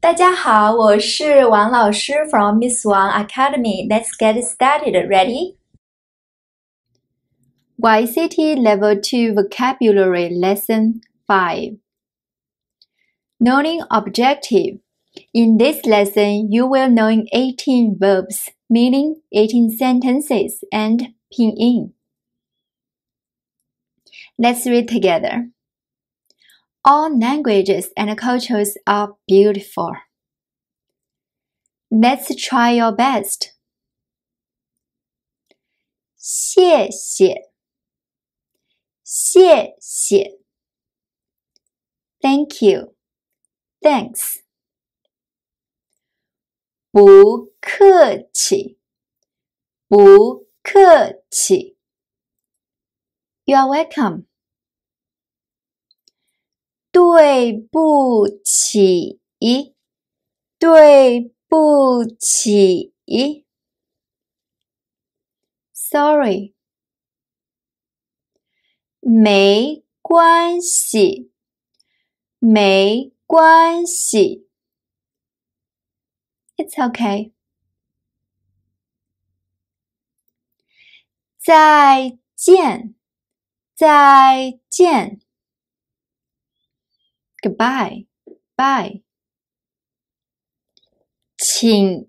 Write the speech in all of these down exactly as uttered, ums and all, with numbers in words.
大家好，我是王老师 from Miss Wang Academy. Let's get started. Ready? Y C T Level two Vocabulary Lesson five. Knowing objective. In this lesson, you will know eighteen verbs, meaning eighteen sentences, and pinyin. Let's read together. All languages and cultures are beautiful. Let's try your best. 谢谢，谢谢。Thank you, thanks. 不客气，不客气。You are welcome. 对不起，对不起。Sorry. 没关系，没关系。It's okay. 再见，再见。Goodbye, bye. 请，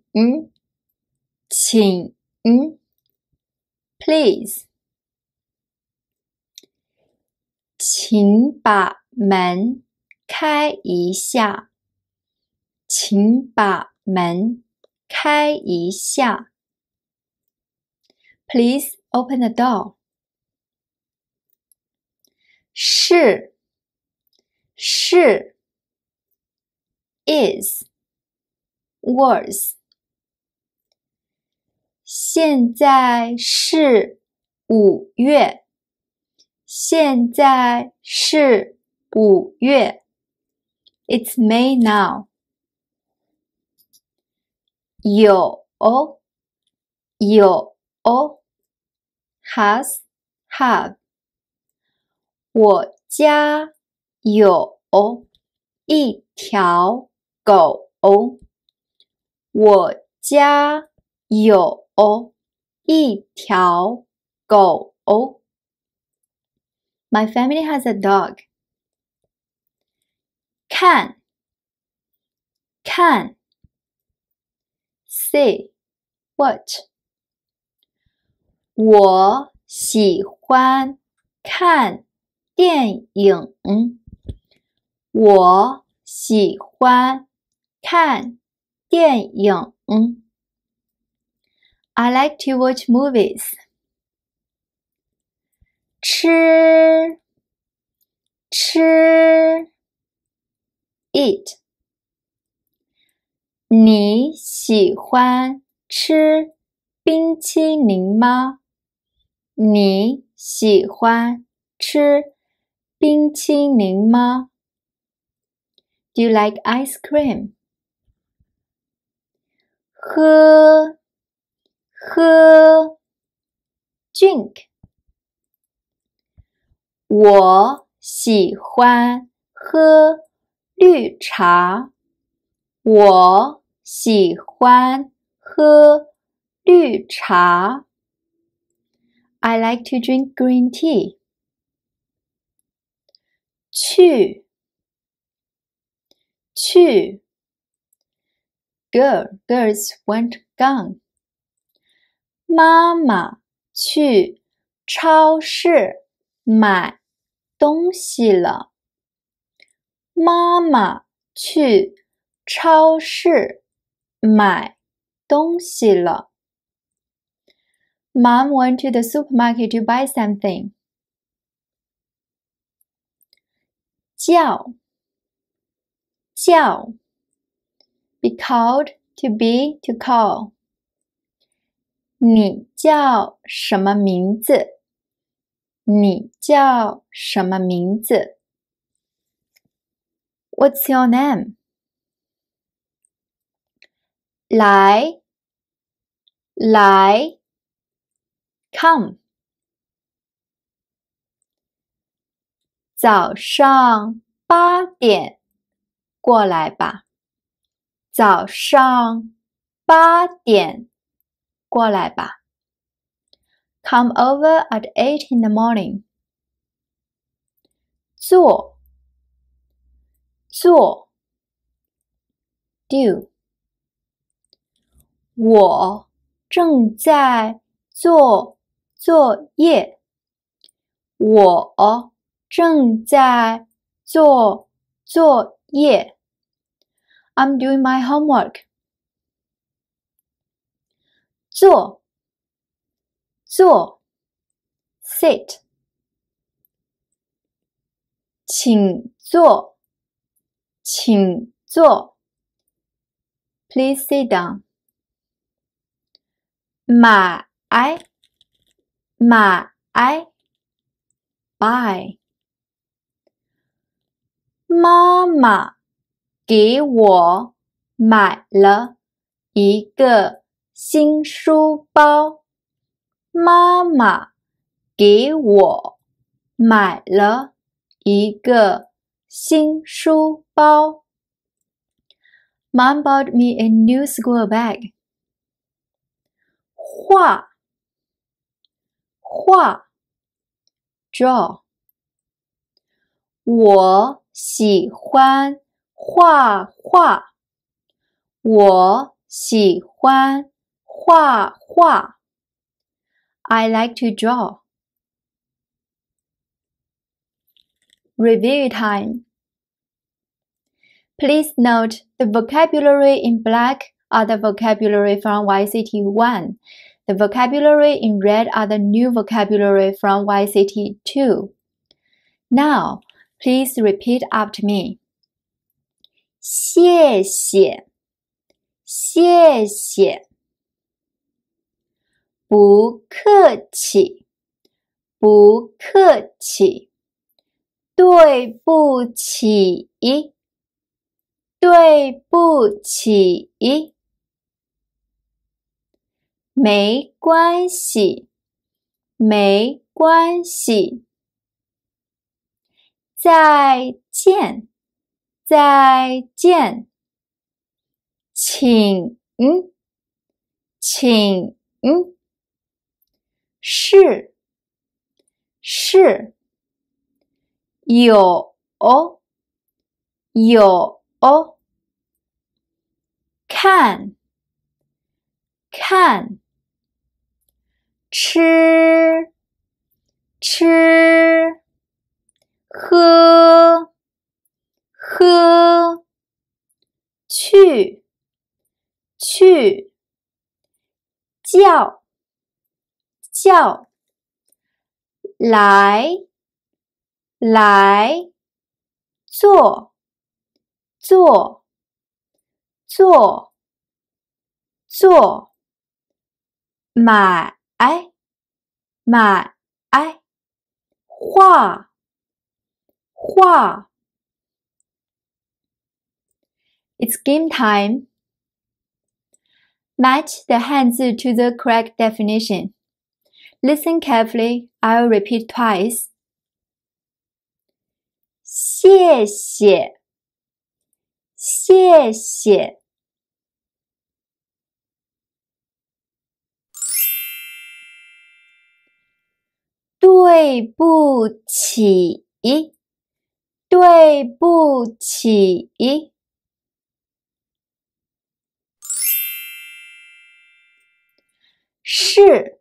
请。Please. 请把门开一下，请把门开一下。Please open the door. 是，是。Is, was. 现在是五月，现在是五月。It's May now. 有，有。Has, have. 我家有一条狗，我家有一条狗。My family has a dog. 看，看。See, watch. 我喜欢看电影，我喜欢看电影。I like to watch movies. 吃，吃。Eat. 你喜欢吃冰淇淋吗？你喜欢吃冰淇淋吗？ Do you like ice cream? 喝，喝。Drink. 我喜欢喝绿茶，我喜欢喝绿茶。I like to drink green tea. 去，去。Go, girls went gone. 妈妈去超市买东西了。妈妈去超市买东西了。Mom went to the supermarket to buy something. 叫，叫。Be called, to be, to call. 你叫什么名字？你叫什么名字？ What's your name? 来，来。Come. 早上八点过来吧。 早上八点过来吧。Come over at eight in the morning. 做做 do 我正在做作业。我正在做作业。I'm doing my homework. 坐坐 sit 请坐请坐 Please sit down. 买买 buy 妈妈给我买了一个新书包。妈妈给我买了一个新书包。Mom bought me a new school bag. 画画 draw 我喜欢画画。我喜欢画画。I like to draw. Review time. Please note the vocabulary in black are the vocabulary from Y C T one. The vocabulary in red are the new vocabulary from Y C T two. Now, please repeat after me. 谢谢，谢谢。不客气，不客气。对不起，对不起。没关系，没关系。再见，再见。请，请。是，是。有，有。看，看。吃，吃。喝，喝。去，去。叫，叫。来，来。做，做，做，做。买，买。画，画。It's game time. Match the 汉字 to the correct definition. Listen carefully. I'll repeat twice. 谢谢，谢谢。对不起，对不起。是，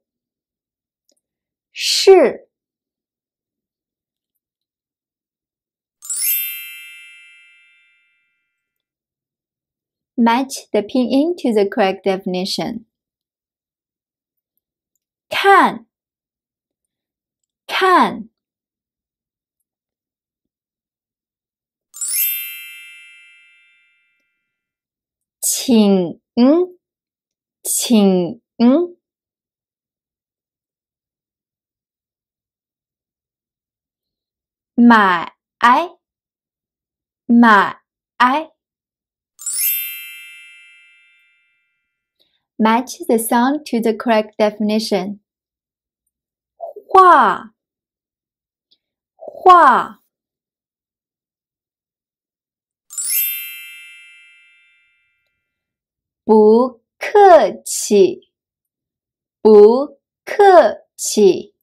是。Match the pinyin to the correct definition. 看，看。请，请。买，买。Match the sound to the correct definition. 画，画。 不客气，不客气。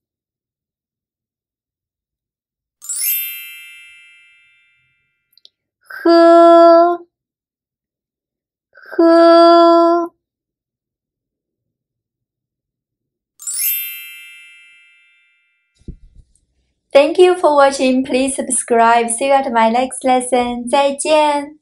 喝，喝。Thank you for watching. Please subscribe. See you at my next lesson. 再见。